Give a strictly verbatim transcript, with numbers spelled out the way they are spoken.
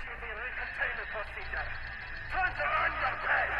revealing containment procedure. Time to earn your pay!